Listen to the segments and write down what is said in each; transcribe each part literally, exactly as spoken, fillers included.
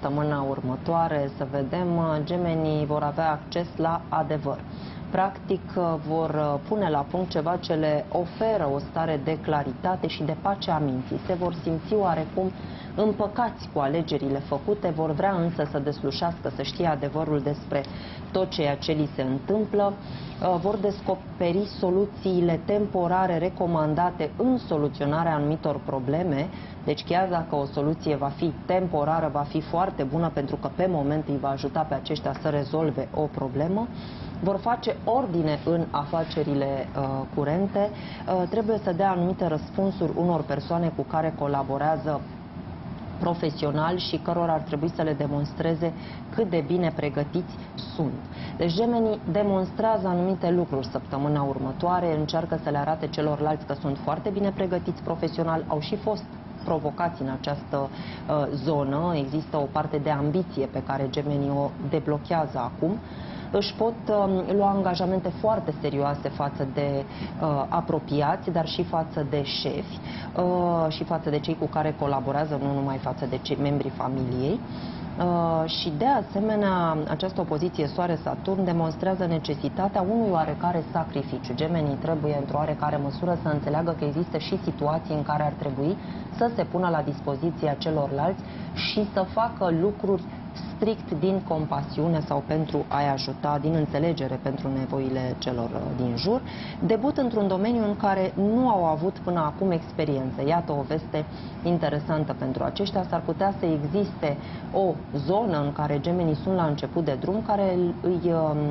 săptămâna următoare, să vedem, gemenii vor avea acces la adevăr. Practic vor pune la punct ceva ce le oferă o stare de claritate și de pace a minții. Se vor simți oarecum împăcați cu alegerile făcute, vor vrea însă să deslușească, să știe adevărul despre tot ceea ce li se întâmplă, vor descoperi soluțiile temporare recomandate în soluționarea anumitor probleme. Deci chiar dacă o soluție va fi temporară, va fi foarte bună pentru că pe moment îi va ajuta pe aceștia să rezolve o problemă. Vor face ordine în afacerile uh, curente, uh, trebuie să dea anumite răspunsuri unor persoane cu care colaborează profesional și cărora ar trebui să le demonstreze cât de bine pregătiți sunt. Deci gemenii demonstrează anumite lucruri săptămâna următoare, încearcă să le arate celorlalți că sunt foarte bine pregătiți profesional, au și fost provocați în această uh, zonă, există o parte de ambiție pe care gemenii o deblochează acum. Își pot uh, lua angajamente foarte serioase față de uh, apropiați, dar și față de șefi uh, și față de cei cu care colaborează, nu numai față de cei membrii familiei. Uh, și de asemenea, această opoziție Soare-Saturn demonstrează necesitatea unui oarecare sacrificiu. Gemenii trebuie într-o oarecare măsură să înțeleagă că există și situații în care ar trebui să se pună la dispoziția celorlalți și să facă lucruri strict din compasiune sau pentru a-i ajuta, din înțelegere pentru nevoile celor din jur. Debut într-un domeniu în care nu au avut până acum experiență. Iată o veste interesantă pentru aceștia. S-ar putea să existe o zonă în care gemenii sunt la început de drum, care îi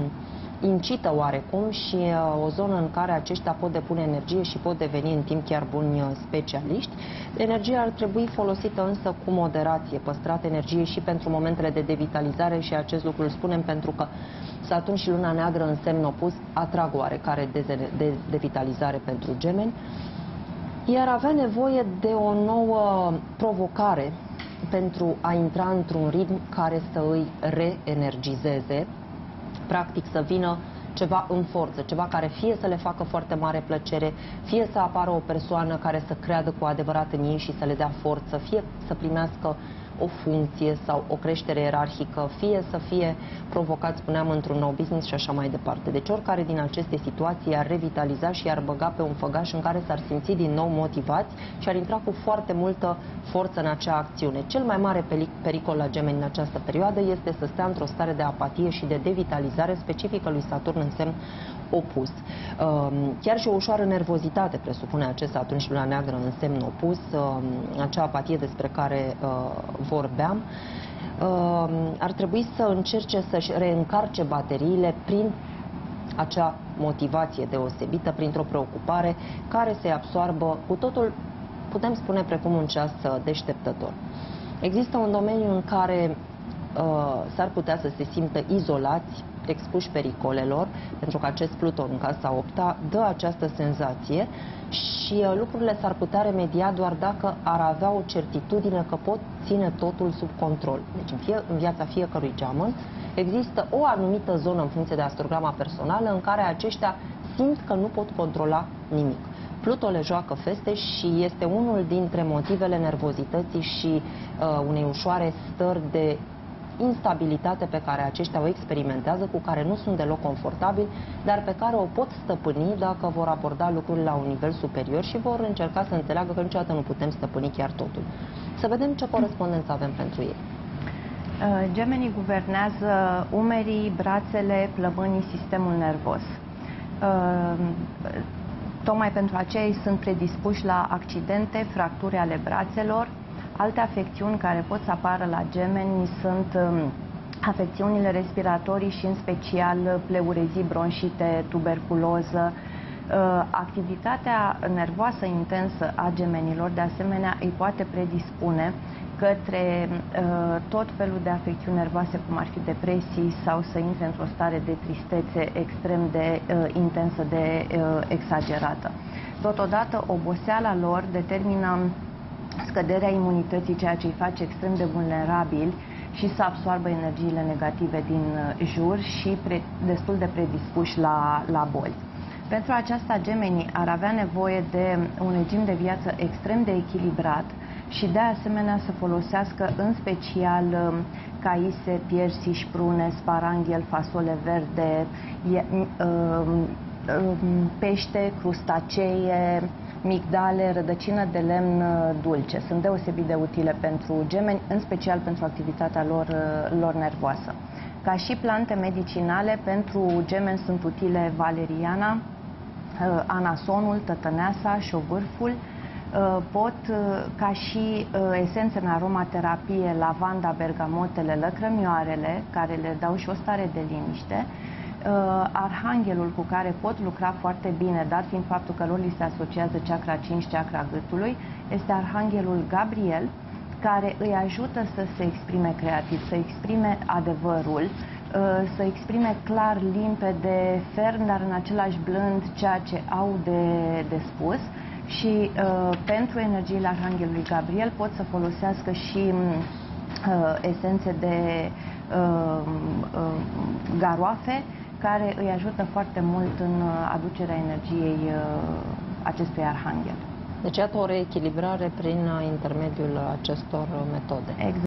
incită oarecum și o zonă în care aceștia pot depune energie și pot deveni în timp chiar buni specialiști. Energia ar trebui folosită însă cu moderație, păstrat energie și pentru momentele de devitalizare și acest lucru îl spunem pentru că Saturn și Luna Neagră în semn opus atrag oarecare de devitalizare pentru gemeni, iar avea nevoie de o nouă provocare pentru a intra într-un ritm care să îi reenergizeze, practic să vină ceva în forță, ceva care fie să le facă foarte mare plăcere, fie să apară o persoană care să creadă cu adevărat în ei și să le dea forță, fie să primească o funcție sau o creștere ierarhică, fie să fie provocat, spuneam, într-un nou business și așa mai departe. Deci oricare din aceste situații ar revitaliza și ar băga pe un făgaș în care s-ar simți din nou motivați și ar intra cu foarte multă forță în acea acțiune. Cel mai mare pericol la gemeni în această perioadă este să stea într-o stare de apatie și de devitalizare specifică lui Saturn în semn opus. Chiar și o ușoară nervozitate presupune acest Saturn și Luna Neagră în semn opus, acea apatie despre care vorbeam, ar trebui să încerce să-și reîncarce bateriile prin acea motivație deosebită, printr-o preocupare care să-i absoarbă cu totul, putem spune, precum un ceas deșteptător. Există un domeniu în care uh, s-ar putea să se simtă izolați, expuși pericolelor, pentru că acest Pluton în casa opta dă această senzație și uh, lucrurile s-ar putea remedia doar dacă ar avea o certitudine că pot ține totul sub control. Deci în, fie, în viața fiecărui geamăn există o anumită zonă în funcție de astrograma personală în care aceștia simt că nu pot controla nimic. Pluto le joacă feste și este unul dintre motivele nervozității și uh, unei ușoare stări de instabilitate pe care aceștia o experimentează, cu care nu sunt deloc confortabili, dar pe care o pot stăpâni dacă vor aborda lucrurile la un nivel superior și vor încerca să înțeleagă că niciodată nu putem stăpâni chiar totul. Să vedem ce corespondență avem pentru ei. Gemenii guvernează umerii, brațele, plămânii, sistemul nervos. Tocmai pentru aceea ei sunt predispuși la accidente, fracturi ale brațelor. Alte afecțiuni care pot să apară la gemeni sunt afecțiunile respiratorii și în special pleurezii, bronșite, tuberculoză. Activitatea nervoasă intensă a gemenilor de asemenea îi poate predispune către uh, tot felul de afecțiuni nervoase, cum ar fi depresii sau să intre într-o stare de tristețe extrem de uh, intensă, de uh, exagerată. Totodată, oboseala lor determină scăderea imunității, ceea ce îi face extrem de vulnerabili și să absoarbă energiile negative din uh, jur și pre, destul de predispuși la, la boli. Pentru aceasta, gemenii ar avea nevoie de un regim de viață extrem de echilibrat și de asemenea să folosească în special caise, piersici, prune, sparanghel, fasole verde, e, uh, pește, crustacee, migdale, rădăcină de lemn dulce. Sunt deosebit de utile pentru gemeni, în special pentru activitatea lor, lor nervoasă. Ca și plante medicinale, pentru gemeni sunt utile valeriana, anasonul, tătăneasa, șovârful. Pot, ca și esențe în aromaterapie, lavanda, bergamotele, lăcrămioarele, care le dau și o stare de liniște. Arhanghelul cu care pot lucra foarte bine, dat fiind faptul că lor li se asociază chakra cinci, chakra gâtului, este Arhanghelul Gabriel, care îi ajută să se exprime creativ, să exprime adevărul, să exprime clar, limpede, ferm, dar în același blând ceea ce au de, de spus. Și uh, pentru energiile Arhanghelului Gabriel pot să folosească și uh, esențe de uh, uh, garoafe, care îi ajută foarte mult în aducerea energiei uh, acestui arhanghel. Deci, iată o reechilibrare prin intermediul acestor metode. Exact.